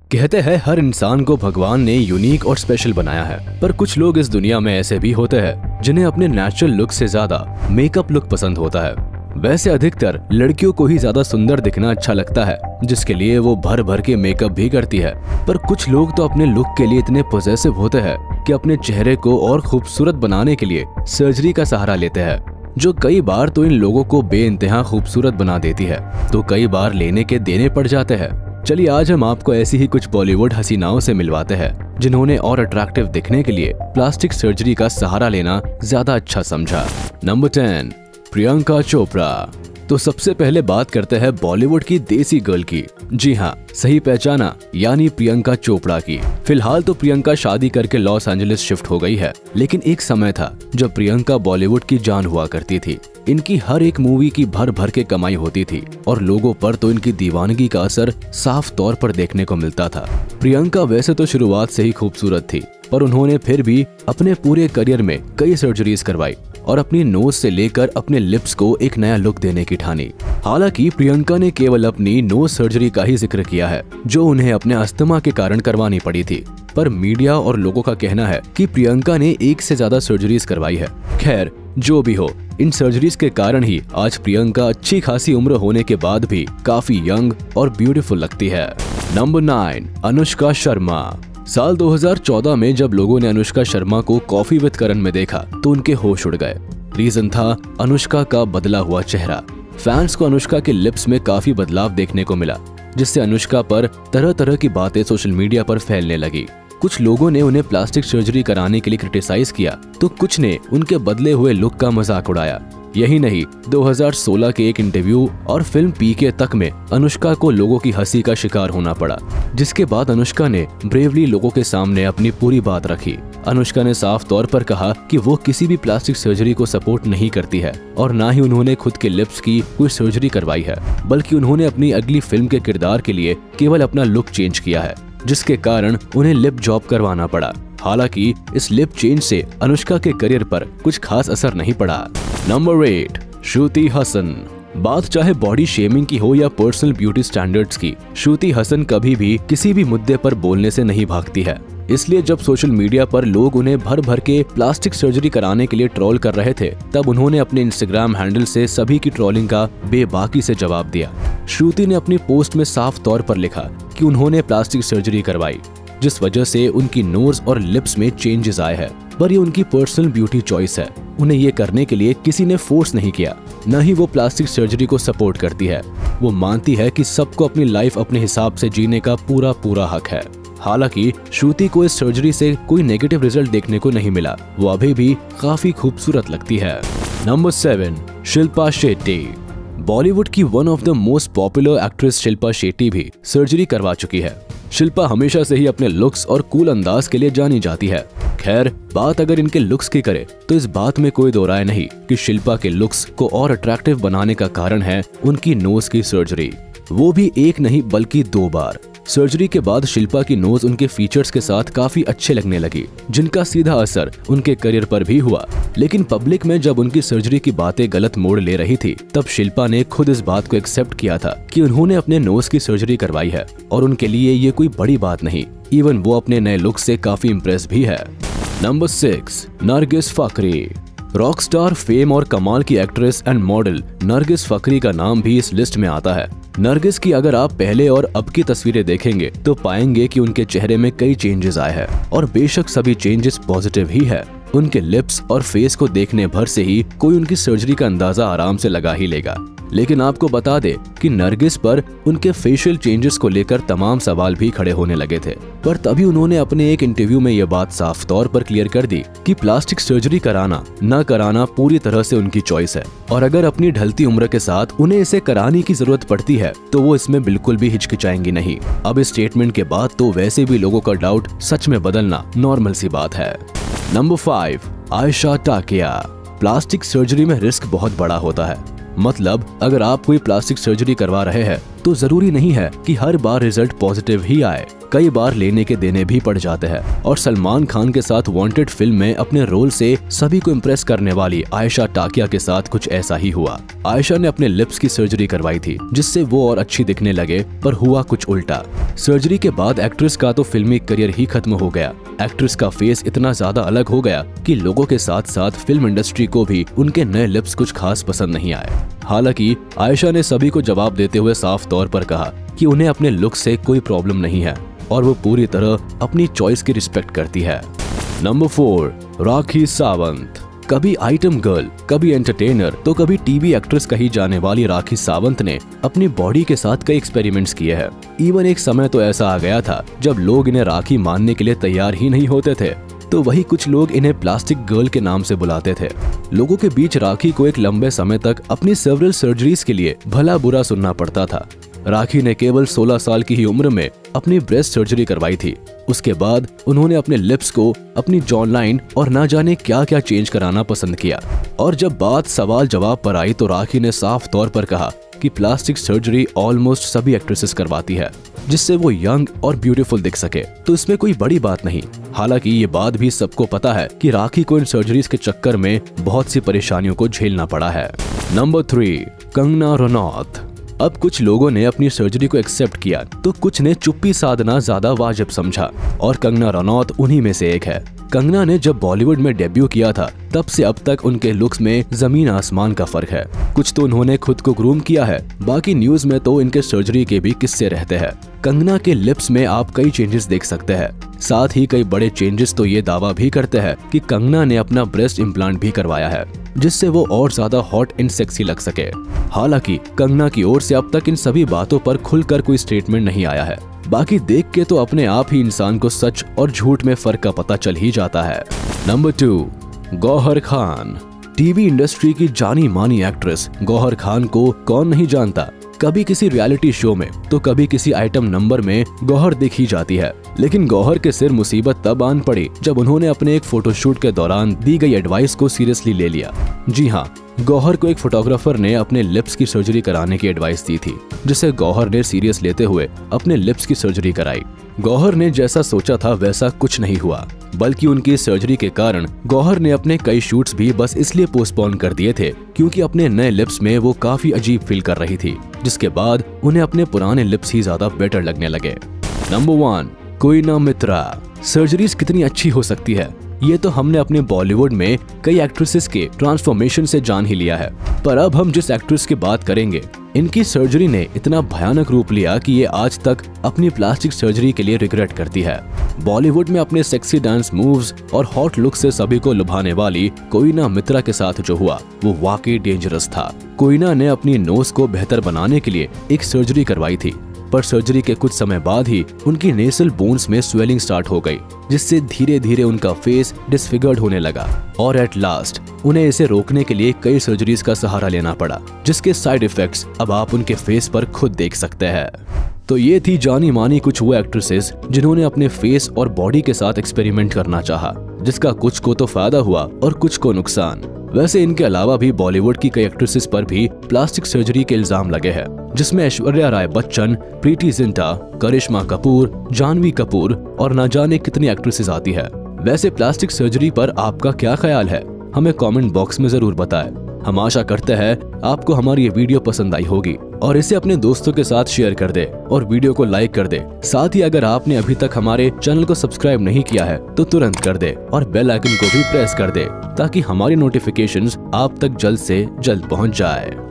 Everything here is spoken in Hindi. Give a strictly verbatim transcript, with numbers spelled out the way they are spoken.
कहते हैं हर इंसान को भगवान ने यूनिक और स्पेशल बनाया है, पर कुछ लोग इस दुनिया में ऐसे भी होते हैं जिन्हें अपने नेचुरल लुक से ज्यादा मेकअप लुक पसंद होता है। वैसे अधिकतर लड़कियों को ही ज्यादा सुंदर दिखना अच्छा लगता है, जिसके लिए वो भर भर के मेकअप भी करती है। पर कुछ लोग तो अपने लुक के लिए इतने पॉसेसिव होते हैं कि अपने चेहरे को और खूबसूरत बनाने के लिए सर्जरी का सहारा लेते हैं, जो कई बार तो इन लोगों को बेइंतहा खूबसूरत बना देती है, तो कई बार लेने के देने पड़ जाते हैं। चलिए आज हम आपको ऐसी ही कुछ बॉलीवुड हसीनाओं से मिलवाते हैं जिन्होंने और अट्रैक्टिव दिखने के लिए प्लास्टिक सर्जरी का सहारा लेना ज्यादा अच्छा समझा। Number ten, Priyanka Chopra. तो सबसे पहले बात करते हैं बॉलीवुड की देसी गर्ल की। जी हाँ, सही पहचाना, यानी प्रियंका चोपड़ा की। फिलहाल तो प्रियंका शादी करके लॉस एंजलिस शिफ्ट हो गई है, लेकिन एक समय था जब प्रियंका बॉलीवुड की जान हुआ करती थी। इनकी हर एक मूवी की भर भर के कमाई होती थी और लोगों पर तो इनकी दीवानगी का असर साफ तौर पर देखने को मिलता था। प्रियंका वैसे तो शुरुआत से ही खूबसूरत थी, पर उन्होंने फिर भी अपने पूरे करियर में कई सर्जरीज करवाई और अपनी नोज से लेकर अपने लिप्स को एक नया लुक देने की ठानी। हालांकि प्रियंका ने केवल अपनी नोज सर्जरी का ही जिक्र किया है, जो उन्हें अपने अस्थमा के कारण करवानी पड़ी थी, पर मीडिया और लोगों का कहना है कि प्रियंका ने एक से ज्यादा सर्जरीज करवाई है। खैर, जो भी हो, इन सर्जरीज के कारण ही आज प्रियंका अच्छी खासी उम्र होने के बाद भी काफी यंग और ब्यूटीफुल लगती है। Number nine, Anushka Sharma. साल दो हज़ार चौदह में जब लोगों ने अनुष्का शर्मा को कॉफी विद करण में देखा तो उनके होश उड़ गए। रीजन था अनुष्का का बदला हुआ चेहरा। फैंस को अनुष्का के लिप्स में काफी बदलाव देखने को मिला, जिससे अनुष्का पर तरह तरह की बातें सोशल मीडिया पर फैलने लगी। कुछ लोगों ने उन्हें प्लास्टिक सर्जरी कराने के लिए क्रिटिसाइज किया, तो कुछ ने उनके बदले हुए लुक का मजाक उड़ाया। यही नहीं, दो हज़ार सोलह के एक इंटरव्यू और फिल्म पीके तक में अनुष्का को लोगों की हंसी का शिकार होना पड़ा, जिसके बाद अनुष्का ने ब्रेवली लोगों के सामने अपनी पूरी बात रखी। अनुष्का ने साफ तौर पर कहा कि वो किसी भी प्लास्टिक सर्जरी को सपोर्ट नहीं करती है और ना ही उन्होंने खुद के लिप्स की कोई सर्जरी करवाई है, बल्कि उन्होंने अपनी अगली फिल्म के किरदार के लिए केवल अपना लुक चेंज किया है, जिसके कारण उन्हें लिप जॉब करवाना पड़ा। हालांकि इस लिप चेंज से अनुष्का के करियर पर कुछ खास असर नहीं पड़ा। Number eight, Shruti Haasan. बात चाहे बॉडी शेमिंग की हो या पर्सनल ब्यूटी स्टैंडर्ड्स की, श्रुति हसन कभी भी किसी भी मुद्दे पर बोलने से नहीं भागती है। इसलिए जब सोशल मीडिया पर लोग उन्हें भर भर के प्लास्टिक सर्जरी कराने के लिए ट्रोल कर रहे थे, तब उन्होंने अपने इंस्टाग्राम हैंडल से सभी की ट्रोलिंग का बेबाकी से जवाब दिया। श्रुति ने अपनी पोस्ट में साफ तौर पर लिखा कि उन्होंने प्लास्टिक सर्जरी करवाई, जिस वजह से उनकी नोज और लिप्स में चेंजेस आए हैं, पर ये उनकी पर्सनल ब्यूटी चॉइस है। उन्हें ये करने के लिए किसी ने फोर्स नहीं किया, न ही वो प्लास्टिक सर्जरी को सपोर्ट करती है। वो मानती है कि सबको अपनी लाइफ अपने हिसाब से जीने का पूरा पूरा हक है। हालांकि श्रुति को इस सर्जरी से कोई नेगेटिव रिजल्ट देखने को नहीं मिला। वो अभी भी काफी खूबसूरत लगती है। Number seven, Shilpa Shetty. बॉलीवुड की one of the most popular actress Shilpa Shetty भी सर्जरी करवा चुकी है। शिल्पा हमेशा से ही अपने लुक्स और कूल अंदाज के लिए जानी जाती है। खैर, बात अगर इनके लुक्स की करे तो इस बात में कोई दो राय नहीं कि शिल्पा के लुक्स को और अट्रैक्टिव बनाने का कारण है उनकी नोज की सर्जरी, वो भी एक नहीं बल्कि दो बार। सर्जरी के बाद शिल्पा की नोज उनके फीचर्स के साथ काफी अच्छे लगने लगी, जिनका सीधा असर उनके करियर पर भी हुआ। लेकिन पब्लिक में जब उनकी सर्जरी की बातें गलत मोड़ ले रही थी, तब शिल्पा ने खुद इस बात को एक्सेप्ट किया था कि उन्होंने अपने नोज की सर्जरी करवाई है और उनके लिए ये कोई बड़ी बात नहीं। इवन वो अपने नए लुक से काफी इम्प्रेस भी है। Number six, Nargis Fakhri. Rock star, fame और कमाल की actress and model Nargis Fakhri का नाम भी इस लिस्ट में आता है। नरगिस की अगर आप पहले और अब की तस्वीरें देखेंगे तो पाएंगे कि उनके चेहरे में कई चेंजेस आए हैं और बेशक सभी चेंजेस पॉजिटिव ही है। उनके लिप्स और फेस को देखने भर से ही कोई उनकी सर्जरी का अंदाजा आराम से लगा ही लेगा। लेकिन आपको बता दे कि नरगिस पर उनके फेशियल चेंजेस को लेकर तमाम सवाल भी खड़े होने लगे थे, पर तभी उन्होंने अपने एक इंटरव्यू में यह बात साफ तौर पर क्लियर कर दी कि प्लास्टिक सर्जरी कराना न कराना पूरी तरह से उनकी चॉइस है और अगर अपनी ढलती उम्र के साथ उन्हें इसे कराने की जरूरत पड़ती है तो वो इसमें बिल्कुल भी हिचकिचाएंगी नहीं। अब इस स्टेटमेंट के बाद तो वैसे भी लोगों का डाउट सच में बदलना नॉर्मल सी बात है। Number five, Ayesha Takia. Plastic surgery में रिस्क बहुत बड़ा होता है। मतलब अगर आप कोई प्लास्टिक सर्जरी करवा रहे हैं तो जरूरी नहीं है कि हर बार रिजल्ट पॉजिटिव ही आए। कई बार लेने के देने भी पड़ जाते हैं और सलमान खान के साथ वांटेड फिल्म में अपने रोल से सभी को इम्प्रेस करने वाली आयशा टाकिया के साथ कुछ ऐसा ही हुआ। आयशा ने अपने लिप्स की सर्जरी करवाई थी जिससे वो और अच्छी दिखने लगे, पर हुआ कुछ उल्टा। सर्जरी के बाद एक्ट्रेस का तो फिल्मी करियर ही खत्म हो गया। एक्ट्रेस का फेस इतना ज्यादा अलग हो गया कि लोगों के साथ साथ फिल्म इंडस्ट्री को भी उनके नए लिप्स कुछ खास पसंद नहीं आए। हालांकि आयशा ने सभी को जवाब देते हुए साफ तौर पर कहा कि उन्हें अपने लुक से कोई प्रॉब्लम नहीं है और वो पूरी तरह अपनी चॉइस की रिस्पेक्ट करती है। Number four, Rakhi Sawant. कभी आइटम गर्ल, कभी एंटरटेनर, तो कभी टीवी एक्ट्रेस कही जाने वाली राखी सावंत ने अपनी बॉडी के साथ कई एक्सपेरिमेंट्स किए हैं। इवन एक समय तो ऐसा आ गया था जब लोग इन्हें राखी मानने के लिए तैयार ही नहीं होते थे, तो वही कुछ लोग इन्हें प्लास्टिक गर्ल के नाम से बुलाते थे। लोगों के बीच राखी को एक लंबे समय तक अपनी सेवरल सर्जरीज के लिए भला बुरा सुनना पड़ता था। राखी ने केवल सोलह साल की ही उम्र में अपनी ब्रेस्ट सर्जरी करवाई थी। उसके बाद उन्होंने अपने लिप्स को, अपनी जॉन लाइन और ना जाने क्या क्या चेंज कराना पसंद किया। और जब बात सवाल जवाब पर आई तो राखी ने साफ तौर पर कहा कि प्लास्टिक सर्जरी ऑलमोस्ट सभी एक्ट्रेसेस करवाती है जिससे वो यंग और ब्यूटीफुल दिख सके, तो इसमें कोई बड़ी बात नहीं। हालांकि ये बात भी सबको पता है कि राखी को इन सर्जरीज के चक्कर में बहुत सी परेशानियों को झेलना पड़ा है। Number three, Kangana Ranaut. अब कुछ लोगों ने अपनी सर्जरी को एक्सेप्ट किया तो कुछ ने चुप्पी साधना ज्यादा वाजिब समझा और कंगना रनौत उन्हीं में से एक है। कंगना ने जब बॉलीवुड में डेब्यू किया था तब से अब तक उनके लुक्स में जमीन आसमान का फर्क है। कुछ तो उन्होंने खुद को ग्रूम किया है, बाकी न्यूज में तो इनके सर्जरी के भी किस्से रहते हैं। कंगना के लिप्स में आप कई चेंजेस देख सकते हैं। साथ ही कई बड़े चेंजेस तो ये दावा भी करते हैं कि कंगना ने अपना ब्रेस्ट इम्प्लांट भी करवाया है जिससे वो और ज्यादा हॉट एंड सेक्सी लग सके। हालांकि कंगना की ओर से अब तक इन सभी बातों पर खुलकर कोई स्टेटमेंट नहीं आया है। बाकी देख के तो अपने आप ही इंसान को सच और झूठ में फर्क का पता चल ही जाता है। Number two, Gauhar Khan. TV industry की जानी मानी एक्ट्रेस गौहर खान को कौन नहीं जानता। कभी किसी रियलिटी शो में तो कभी किसी आइटम नंबर में गौहर दिखी जाती है। लेकिन गौहर के सिर मुसीबत तब आन पड़ी जब उन्होंने अपने एक फोटोशूट के दौरान दी गई एडवाइस को सीरियसली ले लिया। जी हाँ, गौहर को एक फोटोग्राफर ने अपने लिप्स की सर्जरी कराने की एडवाइस दी थी जिसे गौहर ने सीरियस लेते हुए अपने लिप्स की सर्जरी कराई। गौहर ने जैसा सोचा था वैसा कुछ नहीं हुआ, बल्कि उनकी सर्जरी के कारण गौहर ने अपने कई शूट्स भी बस इसलिए पोस्टपोन कर दिए थे क्योंकि अपने नए लिप्स में वो काफी अजीब फील कर रही थी, जिसके बाद उन्हें अपने पुराने लिप्स ही ज्यादा बेटर लगने लगे। Number one, Koena Mitra. Surgeries कितनी अच्छी हो सकती है ये तो हमने अपने बॉलीवुड में कई एक्ट्रेसेस के ट्रांसफॉर्मेशन से जान ही लिया है, पर अब हम जिस एक्ट्रेस की बात करेंगे इनकी सर्जरी ने इतना भयानक रूप लिया कि ये आज तक अपनी प्लास्टिक सर्जरी के लिए रिग्रेट करती है। बॉलीवुड में अपने सेक्सी डांस मूव्स और हॉट लुक से सभी को लुभाने वाली कोइना मित्रा के साथ जो हुआ वो वाकई डेंजरस था। कोइना ने अपनी नोज को बेहतर बनाने के लिए एक सर्जरी करवाई थी, पर सर्जरी के कुछ समय बाद ही उनकी नेसल बोन्स में स्वेलिंग स्टार्ट हो गई जिससे धीरे धीरे उनका फेस डिसफिगर्ड होने लगा और एट लास्ट उन्हें इसे रोकने के लिए कई सर्जरीज का सहारा लेना पड़ा जिसके साइड इफेक्ट्स अब आप उनके फेस पर खुद देख सकते हैं। तो ये थी जानी मानी कुछ वो एक्ट्रेसेस जिन्होंने अपने फेस और बॉडी के साथ एक्सपेरिमेंट करना चाहा, जिसका कुछ को तो फायदा हुआ और कुछ को नुकसान। वैसे इनके अलावा भी बॉलीवुड की कई एक्ट्रेसेस पर भी प्लास्टिक सर्जरी के इल्जाम लगे हैं, जिसमें ऐश्वर्या राय बच्चन, प्रीति जिंटा, करिश्मा कपूर, जानवी कपूर और न जाने कितनी एक्ट्रेसेस आती है। वैसे प्लास्टिक सर्जरी पर आपका क्या ख्याल है, हमें कमेंट बॉक्स में जरूर बताएं। हम आशा करते हैं आपको हमारी ये वीडियो पसंद आई होगी और इसे अपने दोस्तों के साथ शेयर कर दे और वीडियो को लाइक कर दे। साथ ही अगर आपने अभी तक हमारे चैनल को सब्सक्राइब नहीं किया है तो तुरंत कर दे और बेल आइकन को भी प्रेस कर दे ताकि हमारी नोटिफिकेशंस आप तक जल्द से जल्द पहुंच जाए।